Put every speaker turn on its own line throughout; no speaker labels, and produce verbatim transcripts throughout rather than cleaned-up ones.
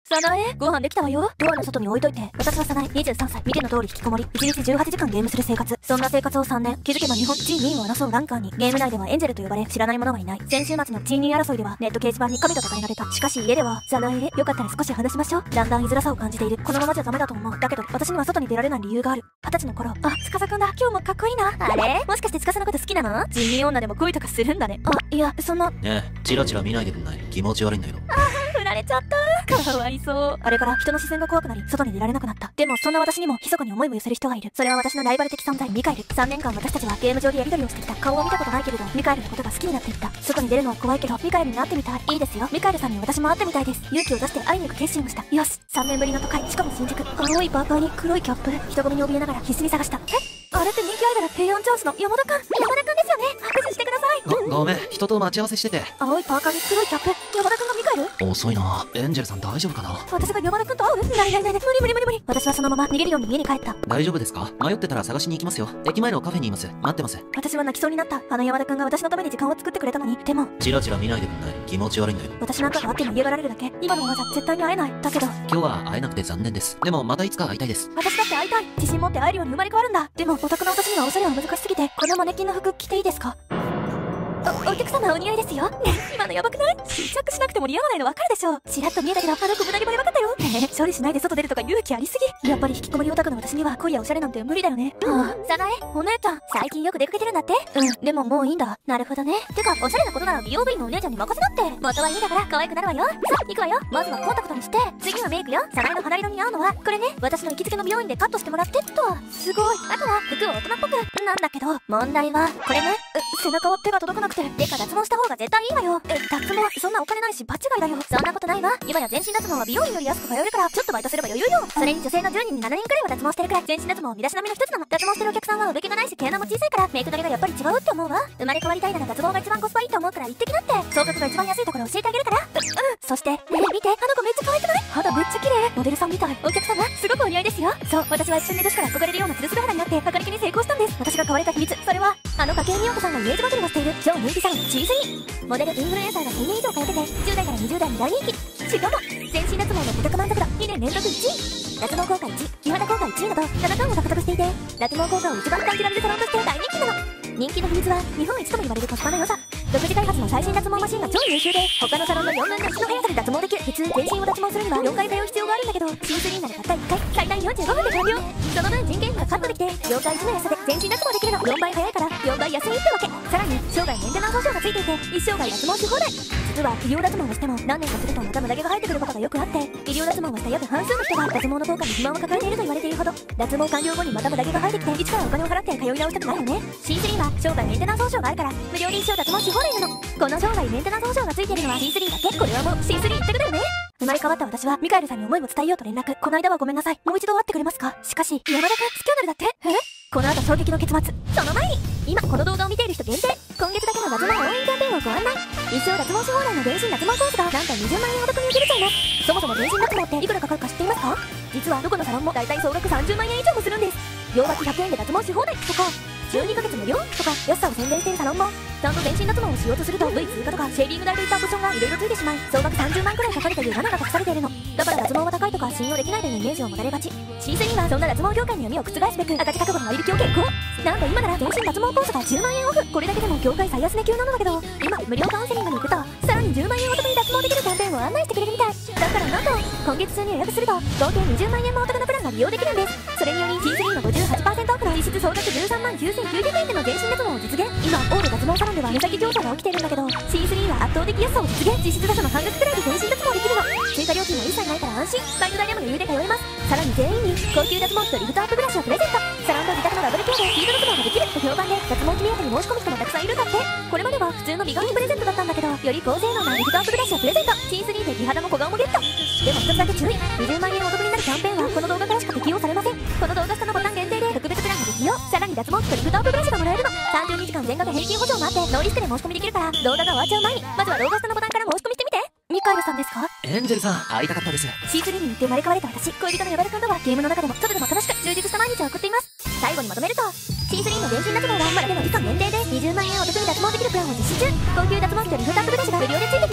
サナエ、ご飯できたわよ。ドアの外に置いといて。私はサナエ、にじゅうさんさい。見ての通り引きこもり。いちにちじゅうはちじかんゲームする生活。そんな生活をさんねん。気づけば日本チーにいを争うランカーに。ゲーム内ではエンジェルと呼ばれ、知らない者はいない。先週末のチーにい争いでは、ネット掲示板に神と称えられた。しかし家では、サナエ、よかったら少し話しましょう。だんだん居づらさを感じている。このままじゃダメだと思う。だけど、私には外に出られない理由がある。二十歳の頃。あ、司くんだ。今日もかっこいいな。あれもしかして司のこと好きなの？人民女でも恋とかするんだね。あ、いや、そんな。
ねえ、チラチラ見ないでくんない？気持ち悪いんだけど。
振られちゃった。かわいそう。あれから人の視線が怖くなり、外に出られなくなった。でもそんな私にも密かに思いを寄せる人がいる。それは私のライバル的存在、ミカエル。さんねんかん私たちはゲーム上でやり取りをしてきた。顔を見たことないけれど、ミカエルのことが好きになっていった。外に出るのは怖いけど、ミカエルに会ってみたい。いいですよ。ミカエルさんに私も会ってみたいです。勇気を出して会いに行く決心をした。よし。さんねんぶりの都会、しかも新宿。青いパーカーに黒いキャップ。人混みに怯えながら必死に探した。え？あれって人気アイドル、平安チャンスの山田くん。山田くんですよね。拍手してください。
ご、ごめん。人と待ち合わせしてて。
青いパーカーに黒いキャップ。山田くんがミカエル？
遅いな。エンジェルさん大丈夫かな？
私が山田くんと会う？ないないないない。無理無理無理無理。私はそのまま逃げるように家に帰った。
大丈夫ですか？迷ってたら探しに行きますよ。駅前のカフェにいます。待ってます。
私は泣きそうになった。あの山田くんが私のために時間を作ってくれたのに。でも、
チラチラ見ないでくんない？気持ち悪いんだけど。
私なんかが会っても嫌がられるだけ。今のままじゃ絶対に会えない。だけど、
今日は会えなくて残念です。でもまたいつか会いたいです。
私だって会いたい。自信持って会えるように生まれ変わるんだ。でも、オタクの私にはおしゃれは難しすぎて、このマネキンの服着ていいですか？お、お客様お似合いですよ。ね、今のやばくない？試着しなくても似合わないの分かるでしょ。ちらっと見えたけど、あの子胸にもやばかったよ。ねえ、処理しないで外出るとか勇気ありすぎ。やっぱり引きこもりオタクの私には恋やおしゃれなんて無理だよね。はぁ、サナエ、お姉ちゃん、最近よく出かけてるんだって？うん、でももういいんだ。なるほどね。てか、おしゃれなことなら美容部員のお姉ちゃんに任せなって。元はいいんだから可愛くなるわよ。さ、行くわよ。まずはコンタクトにして、次はメイクよ。サナエの肌色に合うのは、これね。私の行きつけの美容院でカットしてもらってっと。すごい。あとは、服を大人っぽく。なんだけど、問題は、これね。う、背中は手が届かなくて。てか脱毛した方が絶対いいわよ。え、脱毛、そんなお金ないし、場違いだよ。そんなことないわ。今や全身脱毛は美容院より安く通えるから、ちょっとバイトすれば余裕よ。それに女性のじゅうにんにななにんくらいは脱毛してるくらい、全身脱毛は身だしなみの一つなの。脱毛してるお客さんは産毛がないし、毛穴も小さいから、メイク取りがやっぱり違うって思うわ。生まれ変わりたいなら脱毛が一番コスパいいと思うから言ってきなって。総額が一番安いところ教えてあげるから。う、うん。そして、ねえ見て、あの子めっちゃ可愛くない？肌めっちゃ綺麗。モデルさんみたい。お客様、すごくお似合いですよ。そう、私は一瞬で女子から憧れるようなツルスベ肌になって、赤力に成功したんです。私が買われた秘密、それは、あの筧美代子さんがイメージバズりをしている超人気サロン シースリー。モデルインフルエンサーがせんにん以上通ってて、じゅうだいからにじゅうだいに大人気。しかも、全身脱毛の顧客満足度にねん連続いちい。脱毛効果いち、美肌効果いちいなど、ななかんを獲得していて、脱毛効果を一番感じられるサロンとして大人気なの。人気の秘密は、日本一とも言われるコスパの良さ。独自開発の最新脱毛マシンが超優秀で、他のサロンのよんぶんのいちの速さで脱毛できる。普通、全身を脱毛するにはよんかい通う必要があるんだけど、シースリー ならたったいっかい、最大よんじゅうごふんで完了。その分人件費がカットできて、業界いちの安さで全身脱毛できるの。よんばい早いからよんばい安いってわけ。さらに、生涯メンテナンス保証がついていて、一生涯脱毛し放題。実は、医療脱毛をしても何年かするとまた無駄毛が生えてくることがよくあって、医療脱毛をした約半数の人が脱毛の効果に不満を抱えていると言われているほど、脱毛完了後にまた無駄毛が生えてきて、一からお金を払って通い直したくないよね。シースリー は生涯メンテナンス保証があるから、無料で一生脱毛し放題なの。この生涯メンテナンス保証がついているのは シースリー だけ。これはもう シースリー 一択だよね。生まれ変わった私はミカエルさんに思いを伝えようと連絡。この間はごめんなさい。もう一度会ってくれますか？しかし、山田くんスキャンダルだって。え？この後衝撃の結末。その前に、今この動画を見ている人限定、今月だけの脱毛応援キャンペーンをご案内。一生脱毛し放題の全身脱毛コースがなんとにじゅうまんえんお得に受けれちゃいます。そもそも全身脱毛っていくらかかるか知っていますか？実はどこのサロンもだいたい総額さんじゅうまんえん以上もするんです。両脇ひゃくえんで脱毛し放題とか、じゅうにかげつ無料とか、安さを宣伝しているサロンも、ちゃんと全身脱毛をしようとすると ブイ 通過とかシェービング代といったオプションが色々ついてしまい、総額さんじゅうまんくらいかかるという罠が隠されているの。だから脱毛は高いとか信用できないというイメージを持たれがち。 シースリー はそんな脱毛業界の闇を覆すべく赤字覚悟の割引を決行。なんと今なら全身脱毛コースがじゅうまんえんオフ。これだけでも業界最安値級なのだけど、今無料カウンセリングに行くとさらにじゅうまんえんお得に脱毛できるキャンペーンを案内してくれるみたいだから、なんと今月中に予約すると合計にじゅうまんえんもお得なプランが利用できるんです。それにより シースリー の ごじゅうはちパーセント オフの実質総額じゅうさんまんきゅうせんきゅうひゃくえんでの全身脱毛を実現。今大手脱毛サロンでは目先競争が起きているんだけど、 シースリー は圧倒的安さを実現。実質他社の半額くらいで全身脱毛できるの。追加料金も一切ないから安心。バイト代でも余裕で通えます。さらに全員に高級脱毛器とリフトアップブラシをプレゼント。サロンと自宅のダブルケアでヒート脱毛ができると評判で、脱毛器目当てに申し込む人もたくさんいるんだって。これまでは普通の美顔器プレゼントだったんだけど、より高性能なリフトアップブラシをプレゼント。 シースリー で美肌も小顔もゲット。でも一つだけ注意、にじゅうまんえんお得になるキャンペーンはこの動画からしか適用されません。この動画下のボタン限定で特別プランが適用。さらに脱毛器とリフトアップブラシがもらえるの。さんじゅうにじかん全額返金保証もあって、ノーリスクで申し込みできるから、動画が終わっちゃう前にまずは動画下のボタンから申し込みしてみて。ミカエルさんですか？
エンジェルさん、会いたかったです。
シースリー に行って生まれ変われた私、恋人のヤバルくんとはゲームの中でも外でも楽しく充実した毎日を送っています。最後にまとめると、 シースリー の全身脱毛はまだでの期間限定でにじゅうまんえんお得に脱毛できるプランを実施中。高級脱毛器とリフトアップブラシが無料でついてきます。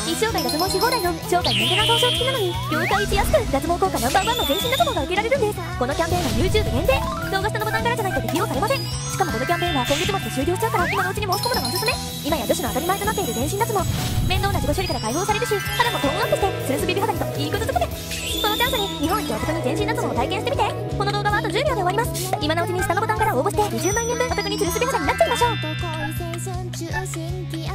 一生涯脱毛し放題の生涯メンテナンス保証付きなのに業界一安く脱毛効果ナンバーワンの全身脱毛が受けられるんです。このキャンペーンは YouTube 限定、動画下のボタンからじゃないと適用されません。しかもこのキャンペーンは今月末で終了しちゃうから今のうちに申し込むのがおすすめ。今や女子の当たり前となっている全身脱毛、面倒な自己処理から解放されるし、肌もトーンアップしてツルスベビ肌にといいことずくめ。このチャンスに日本一お得に全身脱毛を体験してみて。この動画はあとじゅうびょうで終わります。今のうちに下のボタンから応募してにじゅうまんえん分お得にツルスベ肌になっちゃいましょう。